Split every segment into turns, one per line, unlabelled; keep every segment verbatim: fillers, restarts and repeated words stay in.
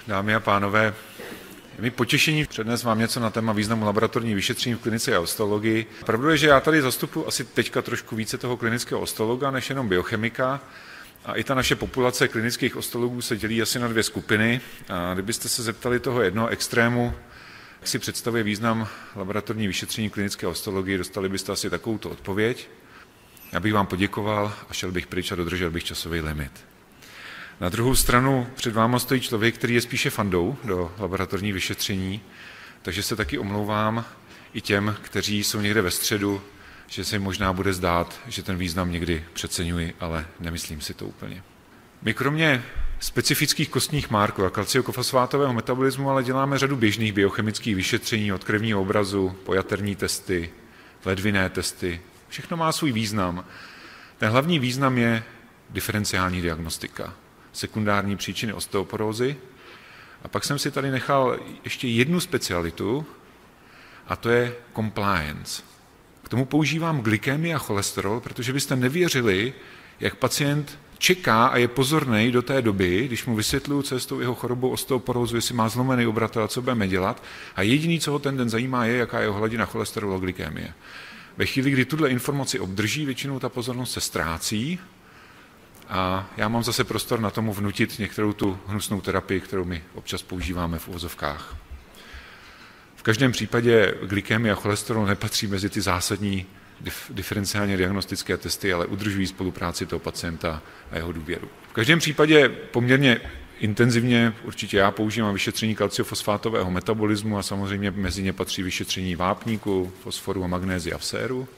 Dámy a pánové, je mi potěšení přednést vám něco na téma významu laboratorní vyšetření v klinice a ostologii. Pravdou je, že já tady zastupuji asi teďka trošku více toho klinického ostologa, než jenom biochemika. A i ta naše populace klinických ostologů se dělí asi na dvě skupiny. A kdybyste se zeptali toho jednoho extrému, jak si představuje význam laboratorní vyšetření klinické ostologie, dostali byste asi takovouto odpověď. Já bych vám poděkoval a šel bych pryč a dodržel bych časový limit. Na druhou stranu před váma stojí člověk, který je spíše fandou do laboratorní vyšetření, takže se taky omlouvám i těm, kteří jsou někde ve středu, že se jim možná bude zdát, že ten význam někdy přeceňuji, ale nemyslím si to úplně. My kromě specifických kostních marků a kalciokofosfátového metabolismu ale děláme řadu běžných biochemických vyšetření od krevního obrazu, po jaterní testy, ledvinné testy. Všechno má svůj význam. Ten hlavní význam je diferenciální diagnostika, sekundární příčiny osteoporózy. A pak jsem si tady nechal ještě jednu specialitu, a to je compliance. K tomu používám glykémii a cholesterol, protože byste nevěřili, jak pacient čeká a je pozorný do té doby, když mu vysvětluju, co je s tou jeho chorobou osteoporózu, jestli má zlomený obratel a co budeme dělat. A jediný, co ho ten den zajímá, je, jaká je jeho hladina cholesterolu a glykémie. Ve chvíli, kdy tuhle informaci obdrží, většinou ta pozornost se ztrácí a já mám zase prostor na tomu vnutit některou tu hnusnou terapii, kterou my občas používáme v uvozovkách. V každém případě glykémie a cholesterol nepatří mezi ty zásadní dif- diferenciálně diagnostické testy, ale udržují spolupráci toho pacienta a jeho důvěru. V každém případě poměrně intenzivně určitě já používám vyšetření kalciofosfátového metabolismu a samozřejmě mezi ně patří vyšetření vápníku, fosforu a magnézia v séru.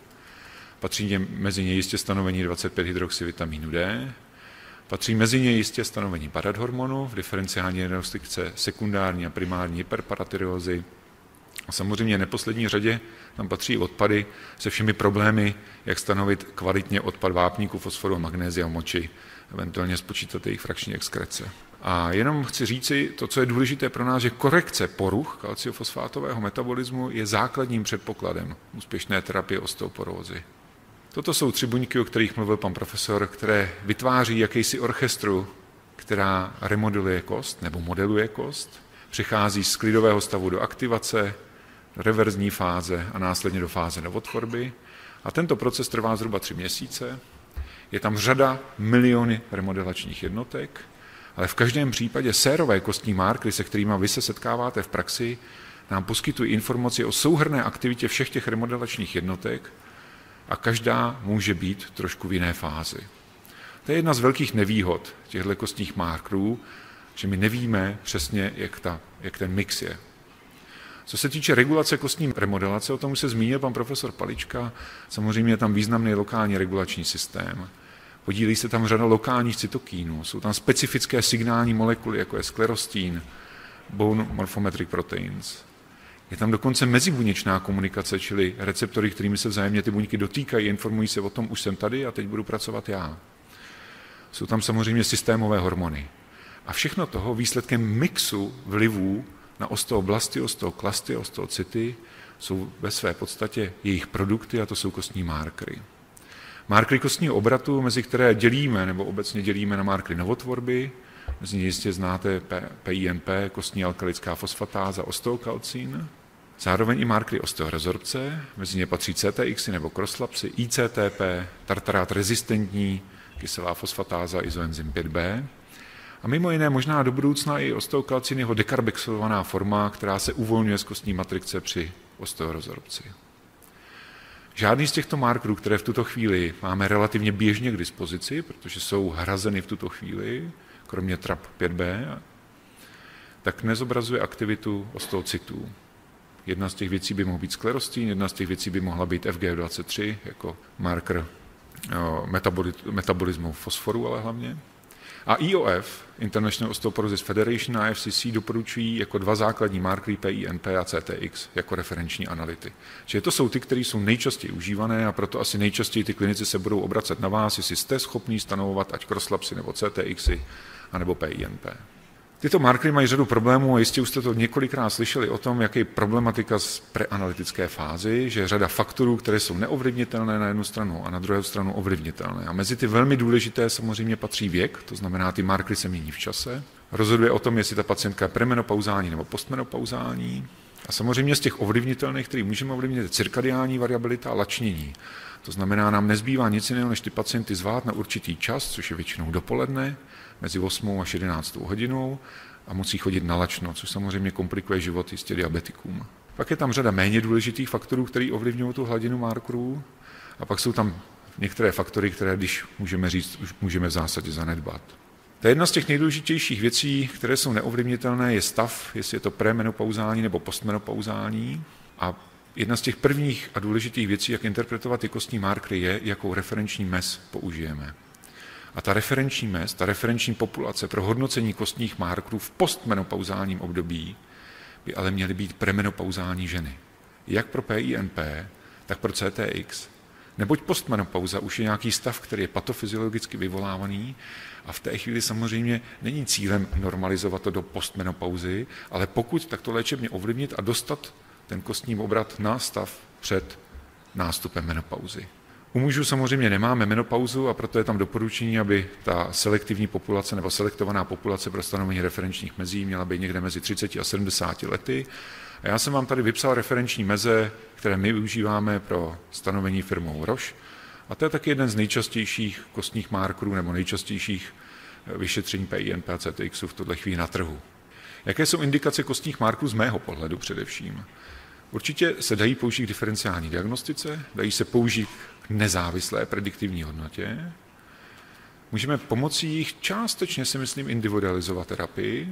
Patří mezi ně jistě stanovení dvacet pět hydroxyvitamínu D. Patří mezi ně jistě stanovení paradhormonu v diferenciální diagnostice sekundární a primární hyperparatyreózy. A samozřejmě v neposlední řadě tam patří odpady se všemi problémy, jak stanovit kvalitně odpad vápníku, fosforu a magnézia v moči, eventuálně spočítat jejich frakční exkrece. A jenom chci říci, to, co je důležité pro nás, že korekce poruch kalciofosfátového metabolismu je základním předpokladem úspěšné terapie osteoporózy. Toto jsou tři buňky, o kterých mluvil pan profesor, které vytváří jakýsi orchestru, která remodeluje kost nebo modeluje kost, přechází z klidového stavu do aktivace, do reverzní fáze a následně do fáze novotvorby. A tento proces trvá zhruba tři měsíce. Je tam řada miliony remodelačních jednotek, ale v každém případě sérové kostní markery, se kterými vy se setkáváte v praxi, nám poskytují informaci o souhrnné aktivitě všech těch remodelačních jednotek a každá může být trošku v jiné fázi. To je jedna z velkých nevýhod těchto kostních markerů, že my nevíme přesně, jak, ta, jak ten mix je. Co se týče regulace kostní remodelace, o tom už se zmínil pan profesor Palička, samozřejmě je tam významný lokální regulační systém. Podílí se tam řada lokálních cytokínů, jsou tam specifické signální molekuly, jako je sklerostin, bone morphometric proteins. Je tam dokonce mezibuněčná komunikace, čili receptory, kterými se vzájemně ty buňky dotýkají, informují se o tom, už jsem tady a teď budu pracovat já. Jsou tam samozřejmě systémové hormony. A všechno toho výsledkem mixu vlivů na osteoblasty, osteoklasty, osteocyty jsou ve své podstatě jejich produkty a to jsou kostní markery. Markery kostního obratu, mezi které dělíme nebo obecně dělíme na markery novotvorby, mezi ně jistě znáte P I N P, kostní alkalická fosfatáza, osteokalcín, zároveň i markery osteorezorpce, mezi ně patří C T X nebo crosslapsy, I C T P, tartarát rezistentní, kyselá fosfatáza, izoenzym pět B. A mimo jiné možná do budoucna i osteokalcin, jeho dekarbexylovaná forma, která se uvolňuje z kostní matrice při osteorezorpci. Žádný z těchto markerů, které v tuto chvíli máme relativně běžně k dispozici, protože jsou hrazeny v tuto chvíli, kromě T R A P pět B, tak nezobrazuje aktivitu osteocytů. Jedna z těch věcí by mohl být sklerostin, jedna z těch věcí by mohla být F G F dvacet tři jako marker metabolismu fosforu, ale hlavně. A I O F, International Osteoporosis Federation a F C C, doporučují jako dva základní markery P I N P a C T X jako referenční analyty. Čili to jsou ty, které jsou nejčastěji užívané a proto asi nejčastěji ty klinici se budou obracet na vás, jestli jste schopní stanovovat ať crosslapsy nebo C T Xy, anebo P I N P. Tyto markery mají řadu problémů a jistě už jste to několikrát slyšeli o tom, jak je problematika z preanalytické fázy, že je řada faktorů, které jsou neovlivnitelné na jednu stranu a na druhou stranu ovlivnitelné. A mezi ty velmi důležité samozřejmě patří věk, to znamená, ty markery se mění v čase. Rozhoduje o tom, jestli ta pacientka je premenopauzální nebo postmenopauzální. A samozřejmě z těch ovlivnitelných, který můžeme ovlivnit, je cirkadiální variabilita a lačnění. To znamená, nám nezbývá nic jiného, než ty pacienty zvát na určitý čas, což je většinou dopoledne, mezi osmou až jedenáctou hodinou, a musí chodit na lačno, což samozřejmě komplikuje život jistě diabetikům. Pak je tam řada méně důležitých faktorů, které ovlivňují tu hladinu markerů, a pak jsou tam některé faktory, které, když můžeme říct, už můžeme v zásadě zanedbat. To je jedna z těch nejdůležitějších věcí, které jsou neovlivnitelné, je stav, jestli je to premenopauzální nebo postmenopauzální. A jedna z těch prvních a důležitých věcí, jak interpretovat ty kostní markery, je, jakou referenční mez použijeme. A ta referenční mez, ta referenční populace pro hodnocení kostních markerů v postmenopauzálním období by ale měly být premenopauzální ženy. Jak pro P I N P, tak pro C T X. Neboť postmenopauza už je nějaký stav, který je patofyziologicky vyvolávaný, a v té chvíli samozřejmě není cílem normalizovat to do postmenopauzy, ale pokud, tak to léčebně ovlivnit a dostat ten kostní obrat na stav před nástupem menopauzy. U mužů samozřejmě nemáme menopauzu, a proto je tam doporučení, aby ta selektivní populace nebo selektovaná populace pro stanovení referenčních mezí měla být někde mezi třiceti a sedmdesáti lety. A já jsem vám tady vypsal referenční meze, které my využíváme pro stanovení firmou Roche. A to je taky jeden z nejčastějších kostních markerů nebo nejčastějších vyšetření P I N P a C T X v tuhle chvíli na trhu. Jaké jsou indikace kostních markerů z mého pohledu především? Určitě se dají použít k diferenciální diagnostice, dají se použít k nezávislé prediktivní hodnotě. Můžeme pomocí jich částečně, si myslím, individualizovat terapii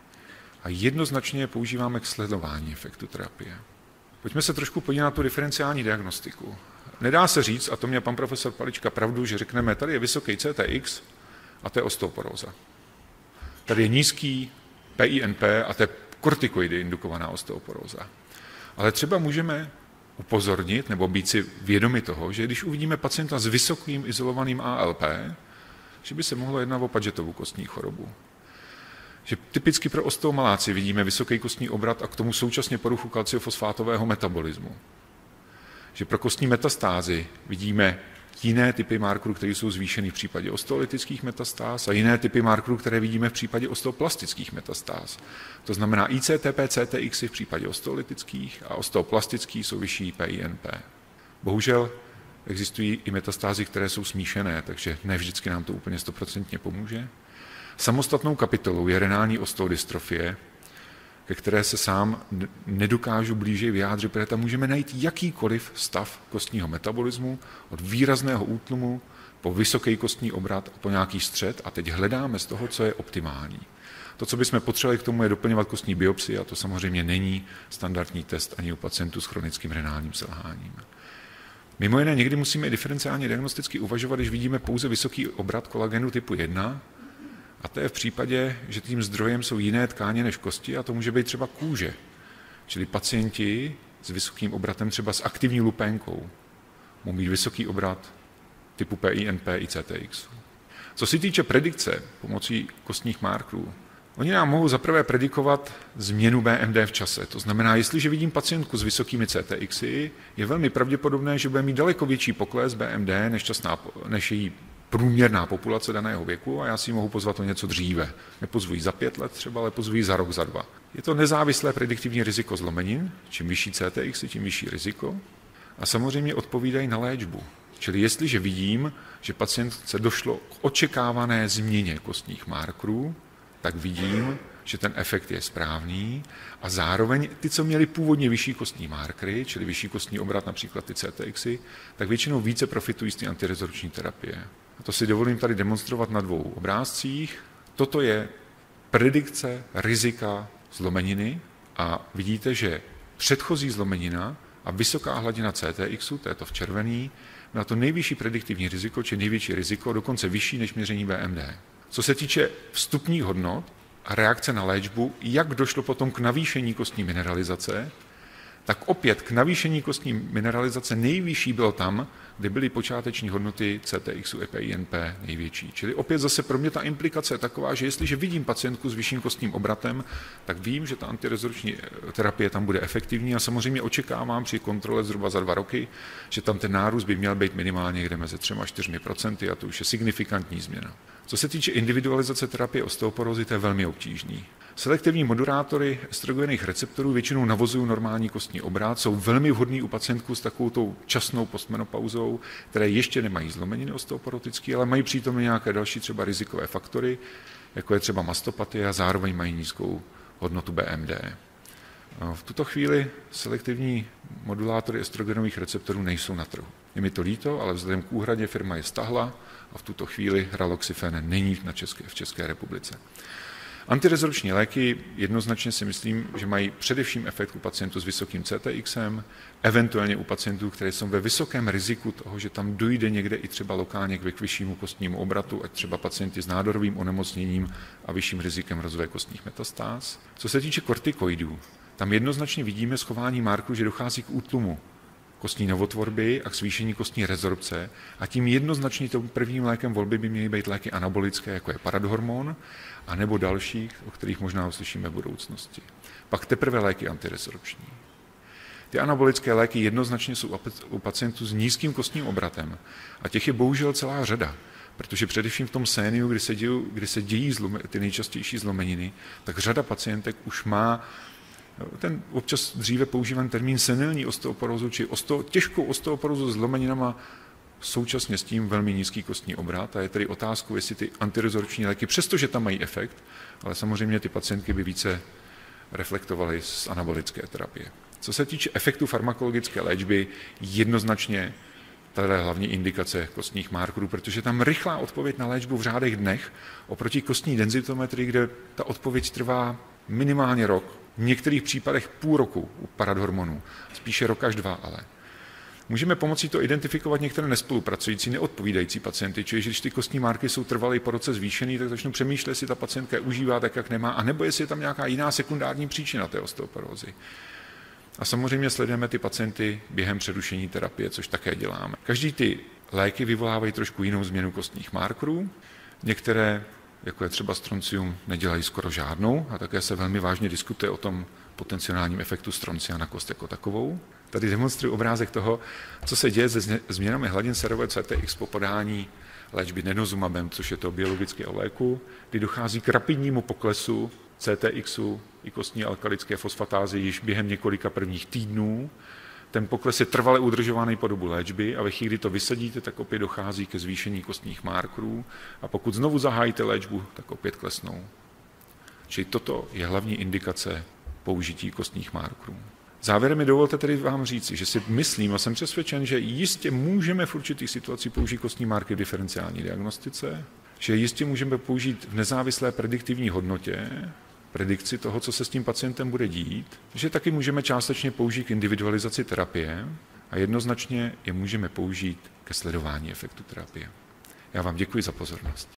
a jednoznačně je používáme k sledování efektu terapie. Pojďme se trošku podívat na tu diferenciální diagnostiku. Nedá se říct, a to měl pan profesor Palička pravdu, že řekneme, tady je vysoký C T X a to je osteoporóza. Tady je nízký P I N P a to je kortikoidy indukovaná osteoporóza. Ale třeba můžeme upozornit nebo být si vědomi toho, že když uvidíme pacienta s vysokým izolovaným A L P, že by se mohlo jednat o Pagetovou kostní chorobu. Že typicky pro osteomaláci vidíme vysoký kostní obrat a k tomu současně poruchu kalciofosfátového metabolismu. Že pro kostní metastázy vidíme jiné typy markerů, které jsou zvýšeny v případě osteolytických metastáz a jiné typy markerů, které vidíme v případě osteoplastických metastáz. To znamená I C T P, C T X v případě osteolytických a osteoplastických jsou vyšší P I N P. Bohužel existují i metastázy, které jsou smíšené, takže ne vždycky nám to úplně stoprocentně pomůže. Samostatnou kapitolou je renální osteodystrofie, ke které se sám nedokážu blíže vyjádřit, protože tam můžeme najít jakýkoliv stav kostního metabolismu, od výrazného útlumu po vysoký kostní obrat a po nějaký střed, a teď hledáme z toho, co je optimální. To, co bychom potřebovali k tomu, je doplňovat kostní biopsii, a to samozřejmě není standardní test ani u pacientů s chronickým renálním selháním. Mimo jiné někdy musíme i diferenciálně diagnosticky uvažovat, když vidíme pouze vysoký obrat kolagenu typu jedna, a to je v případě, že tím zdrojem jsou jiné tkáně než kosti, a to může být třeba kůže. Čili pacienti s vysokým obratem třeba s aktivní lupénkou mohou mít vysoký obrat typu P I N P i C T X. Co se týče predikce pomocí kostních markerů, oni nám mohou zaprvé predikovat změnu B M D v čase. To znamená, jestliže vidím pacientku s vysokými C T X, je velmi pravděpodobné, že bude mít daleko větší pokles B M D než, časná, než její průměrná populace daného věku, a já si ji mohu pozvat o něco dříve. Nepozvu ji za pět let třeba, ale pozvu ji za rok, za dva. Je to nezávislé prediktivní riziko zlomenin, čím vyšší C T X, tím vyšší riziko. A samozřejmě odpovídají na léčbu. Čili jestliže vidím, že pacientce došlo k očekávané změně kostních markerů, tak vidím, že ten efekt je správný, a zároveň ty, co měli původně vyšší kostní markery, čili vyšší kostní obrat, například ty C T X, tak většinou více profitují z té antirezorpční terapie. A to si dovolím tady demonstrovat na dvou obrázcích. Toto je predikce rizika zlomeniny a vidíte, že předchozí zlomenina a vysoká hladina C T X, to je to v červený, má to nejvyšší prediktivní riziko, či největší riziko, dokonce vyšší než měření B M D. Co se týče vstupních hodnot a reakce na léčbu, jak došlo potom k navýšení kostní mineralizace, tak opět k navýšení kostní mineralizace nejvyšší bylo tam, kde byly počáteční hodnoty C T X a P I N P největší. Čili opět zase pro mě ta implikace je taková, že jestliže vidím pacientku s vyšším kostním obratem, tak vím, že ta antirezorpční terapie tam bude efektivní, a samozřejmě očekávám při kontrole zhruba za dva roky, že tam ten nárůst by měl být minimálně někde mezi třemi a čtyřmi procenty, a to už je signifikantní změna. Co se týče individualizace terapie osteoporózy, to je velmi obtížný. Selektivní modulátory estrogenových receptorů většinou navozují normální kostní obrat, jsou velmi vhodný u pacientů s takovou tou časnou postmenopauzou, které ještě nemají zlomeniny osteoporotické, ale mají přítomně nějaké další třeba rizikové faktory, jako je třeba mastopatie a zároveň mají nízkou hodnotu B M D. V tuto chvíli selektivní modulátory estrogenových receptorů nejsou na trhu. Je mi to líto, ale vzhledem k úhradě firma je stahla a v tuto chvíli raloxifén není na České, v České republice. Antirezorpční léky jednoznačně si myslím, že mají především efekt u pacientů s vysokým C T X em, eventuálně u pacientů, kteří jsou ve vysokém riziku toho, že tam dojde někde i třeba lokálně k vyššímu kostnímu obratu, ať třeba pacienti s nádorovým onemocněním a vyšším rizikem rozvoje kostních metastáz. Co se týče kortikoidů, tam jednoznačně vidíme schování markru, že dochází k útlumu kostní novotvorby a k zvýšení kostní rezorpce a tím jednoznačně tím prvním lékem volby by měly být léky anabolické, jako je paradhormon, anebo další, o kterých možná uslyšíme v budoucnosti. Pak teprve léky antirezorpční. Ty anabolické léky jednoznačně jsou u pacientů s nízkým kostním obratem a těch je bohužel celá řada, protože především v tom séniu, kdy se dějí, kdy se dějí zlome, ty nejčastější zlomeniny, tak řada pacientek už má ten občas dříve používaný termín senilní osteoporózu, či osteo, těžkou osteoporózu s zlomeninama současně s tím velmi nízký kostní obrat. A je tedy otázkou, jestli ty antirezorpční léky, přestože tam mají efekt, ale samozřejmě ty pacientky by více reflektovaly z anabolické terapie. Co se týče efektu farmakologické léčby, jednoznačně tady je hlavní indikace kostních markerů, protože tam rychlá odpověď na léčbu v řádech dnech oproti kostní denzitometrii, kde ta odpověď trvá minimálně rok, v některých případech půl roku u paradhormonů, spíše rok až dva, ale. Můžeme pomocí to identifikovat některé nespolupracující, neodpovídající pacienty, čili když ty kostní marky jsou trvalé po roce zvýšený, tak začnu přemýšlet, jestli ta pacientka je užívá tak, jak nemá, anebo jestli je tam nějaká jiná sekundární příčina té osteoporózy. A samozřejmě sledujeme ty pacienty během přerušení terapie, což také děláme. Každý ty léky vyvolávají trošku jinou změnu kostních markerů, některé, jako je třeba stroncium, nedělají skoro žádnou a také se velmi vážně diskutuje o tom potenciálním efektu stroncia na kost jako takovou. Tady demonstruji obrázek toho, co se děje se změnami hladin sérové C T X po podání léčby nenozumabem, což je to biologické léku, kdy dochází k rapidnímu poklesu C T X u i kostní alkalické fosfatázy již během několika prvních týdnů. Ten pokles je trvale udržovaný po dobu léčby a ve chvíli, kdy to vysadíte, tak opět dochází ke zvýšení kostních markerů a pokud znovu zahájíte léčbu, tak opět klesnou. Čili toto je hlavní indikace použití kostních markerů. Závěrem mi dovolte tedy vám říci, že si myslím a jsem přesvědčen, že jistě můžeme v určitých situacích použít kostní markery v diferenciální diagnostice, že jistě můžeme použít v nezávislé prediktivní hodnotě, predikci toho, co se s tím pacientem bude dít, že taky můžeme částečně použít k individualizaci terapie a jednoznačně je můžeme použít ke sledování efektu terapie. Já vám děkuji za pozornost.